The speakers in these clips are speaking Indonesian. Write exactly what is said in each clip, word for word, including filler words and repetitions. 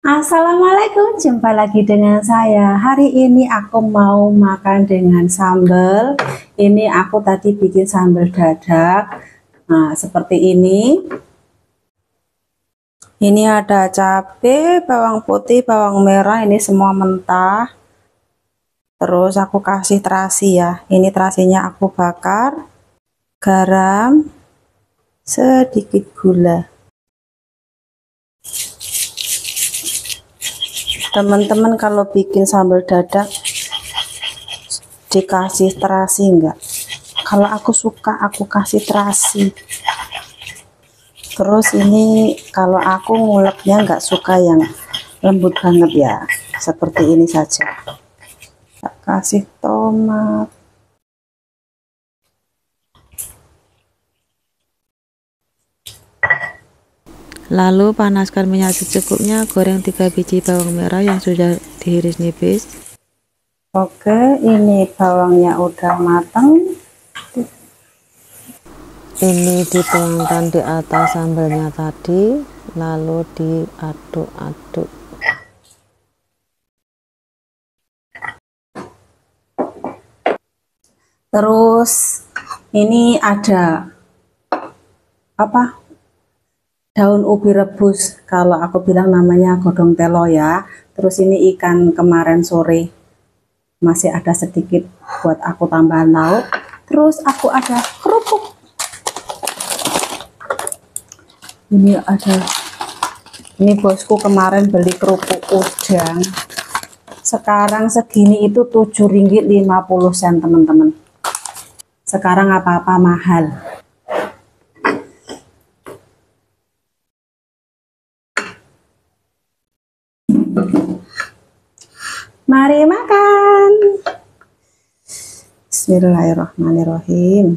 Assalamualaikum, jumpa lagi dengan saya. Hari ini aku mau makan dengan sambal. Ini aku tadi bikin sambal dadak. Nah, seperti ini. Ini ada cabai, bawang putih, bawang merah, ini semua mentah. Terus aku kasih terasi ya. Ini terasinya aku bakar. Garam, sedikit gula. Teman-teman kalau bikin sambal dadak dikasih terasi enggak? Kalau aku suka aku kasih terasi. Terus ini kalau aku nguleknya nggak suka yang lembut banget ya, seperti ini saja. Kasih tomat. Lalu panaskan minyak secukupnya, goreng tiga biji bawang merah yang sudah diiris nipis. Oke, ini bawangnya udah matang. Ini dituangkan di atas sambalnya tadi, lalu diaduk-aduk. Terus ini ada apa? Daun ubi rebus. Kalau aku bilang namanya godong telo ya. Terus ini ikan kemarin sore masih ada sedikit buat aku tambahan lauk. Terus aku ada kerupuk. Ini ada, ini bosku kemarin beli kerupuk udang. Sekarang segini itu tujuh ringgit lima puluh sen teman-teman. Sekarang apa-apa mahal. Mari makan. Bismillahirrahmanirrahim.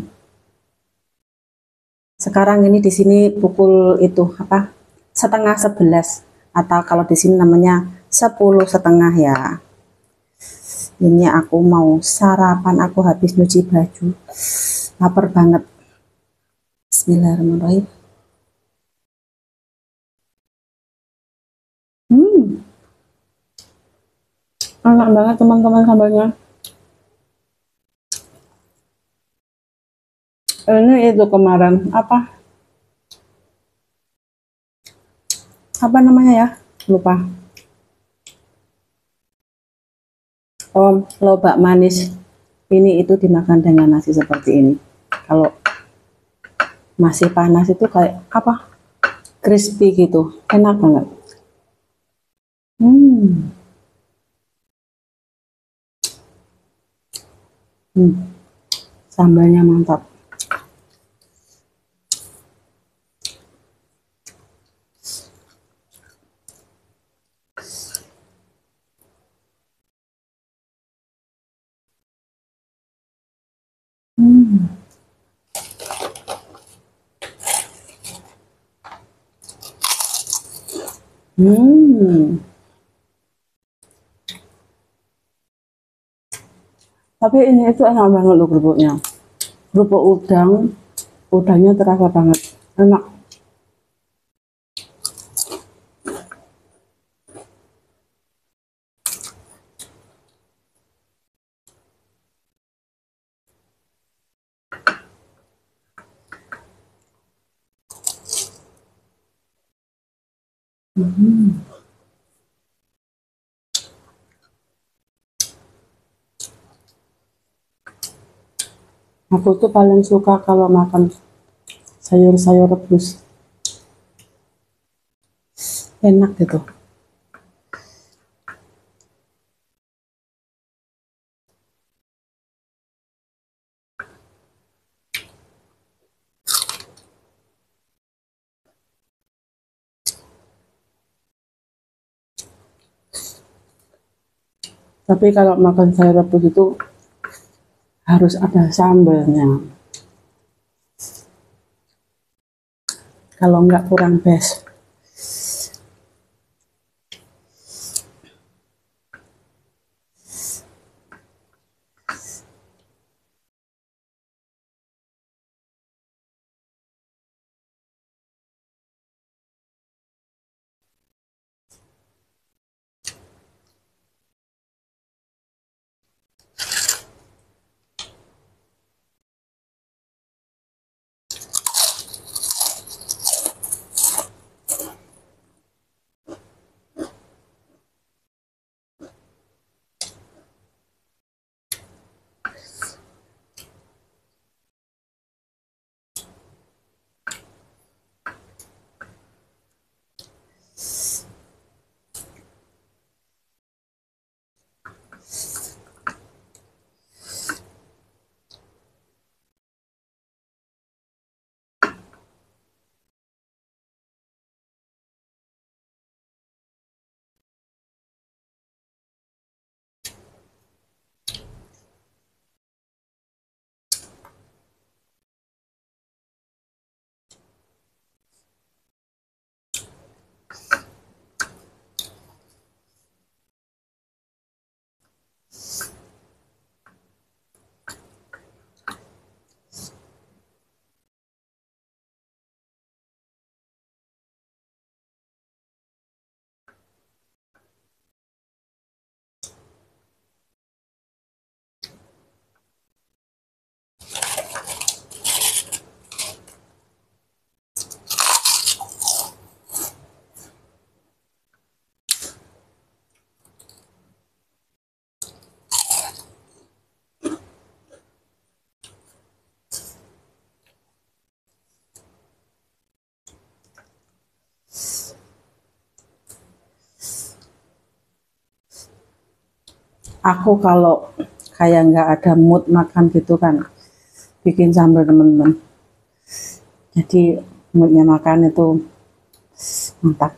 Sekarang ini di sini pukul itu apa? Setengah sebelas atau kalau di sini namanya sepuluh setengah ya. Ini aku mau sarapan, aku habis nyuci baju. Lapar banget. Bismillahirrahmanirrahim. Hmm. Enak banget teman-teman sambalnya. Ini itu kemarin apa? Apa namanya ya? Lupa. Oh, lobak manis. Ini itu dimakan dengan nasi seperti ini. Kalau masih panas itu kayak apa? Crispy gitu. Enak banget. Hmm. Hmm. Sambalnya mantap. Hmm. Hmm. Tapi ini itu enak banget loh kerupuknya. Kerupuk udang, udangnya terasa banget. Enak. Hmm. Aku tuh paling suka kalau makan sayur-sayur rebus. Enak gitu. Tapi kalau makan sayur rebus itu harus ada sambalnya. Kalau enggak kurang best. Aku kalau kayak nggak ada mood makan gitu kan, bikin sambal temen-temen. Jadi moodnya makan itu mantap.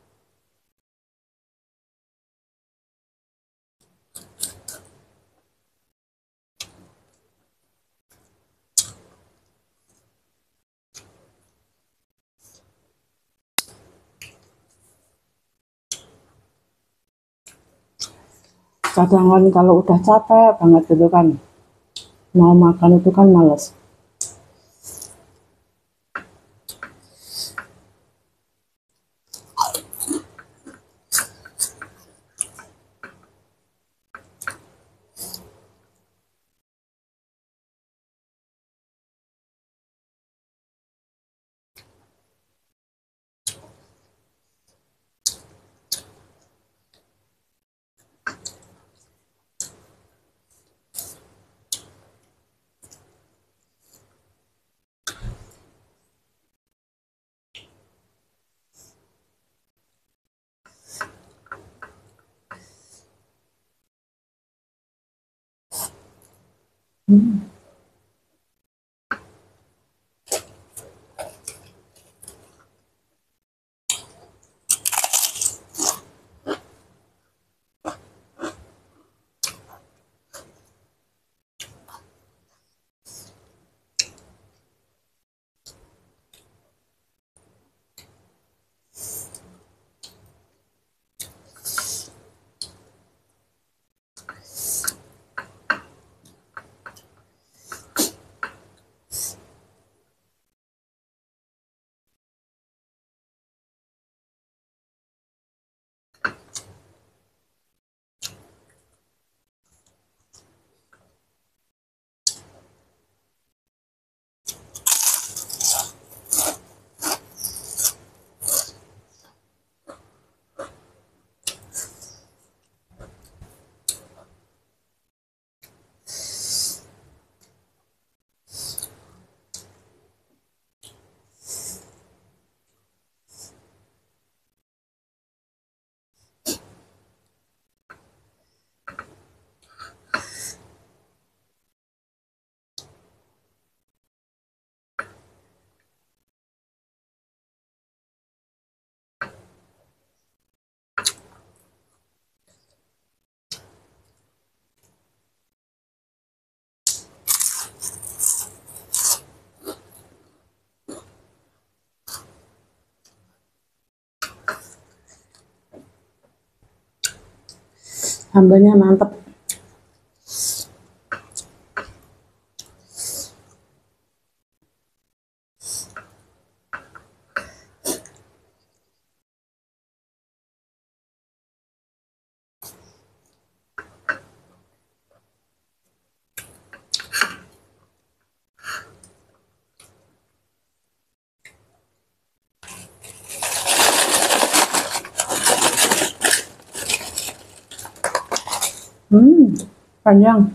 Kadang kan kalau udah capek banget gitu kan, mau makan itu kan males. Hmm. Sambalnya mantep. Hmm, panjang.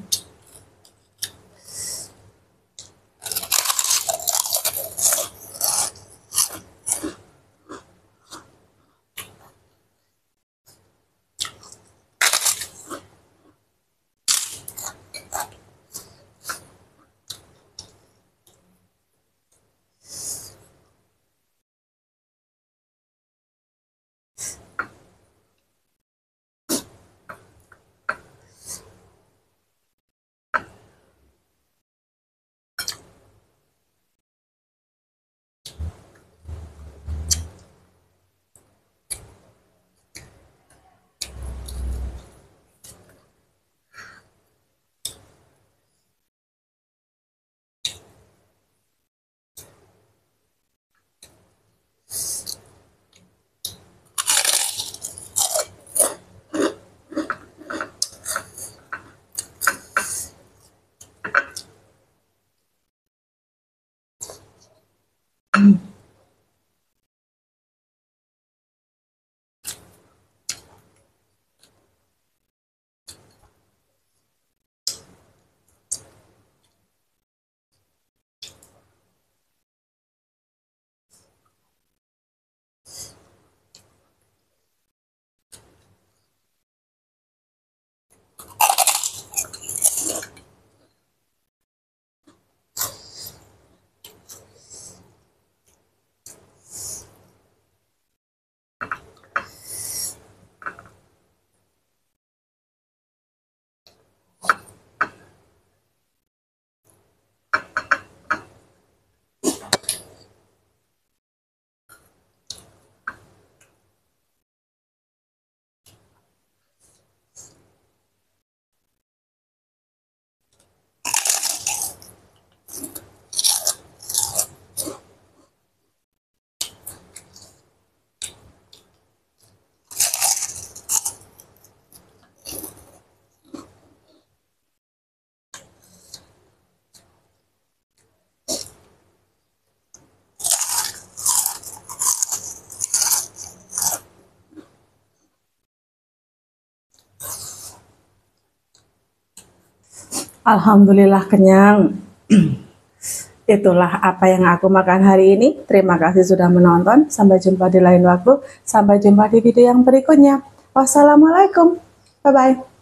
Alhamdulillah kenyang. Itulah apa yang aku makan hari ini. Terima kasih sudah menonton. Sampai jumpa di lain waktu. Sampai jumpa di video yang berikutnya. Wassalamualaikum. Bye-bye.